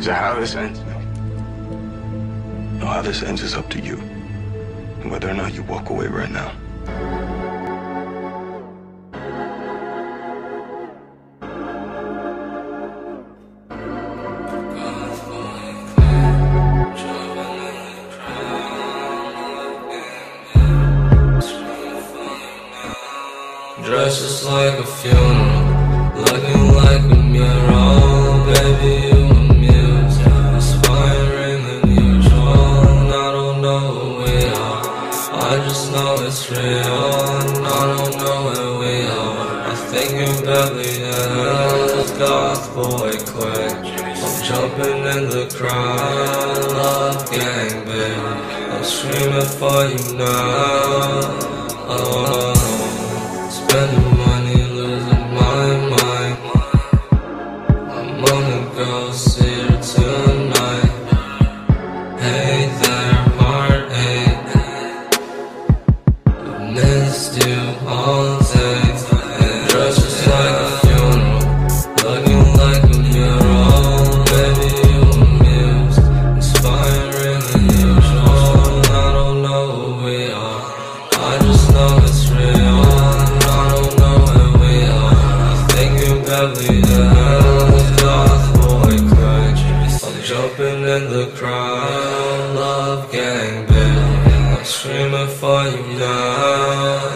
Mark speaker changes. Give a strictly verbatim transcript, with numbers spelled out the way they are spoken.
Speaker 1: So how this ends? No, how this ends is up to you. And whether or not you walk away right now.
Speaker 2: Dressed just like a funeral, looking like a mural. Baby, you amuse, inspiring than usual. And I don't know what we are, I just know it's real. And I don't know where we are, I think you're Beverly Hills. Goth boy quick, I'm jumping in the crowd. Love gang, baby, I'm screaming for you now. Oh, spending money, losing my mind. I'm gonna go see her tonight. Hey there, heartache, I missed you all day. Dressed just like a funeral, looking like a mural. Baby, you amuse, inspiring than usual. I don't know who we are, I just know it's real. Beverly Hills, goth boy quick, I'm jumping in the crowd. Love gang, baby, I'm screaming for you now.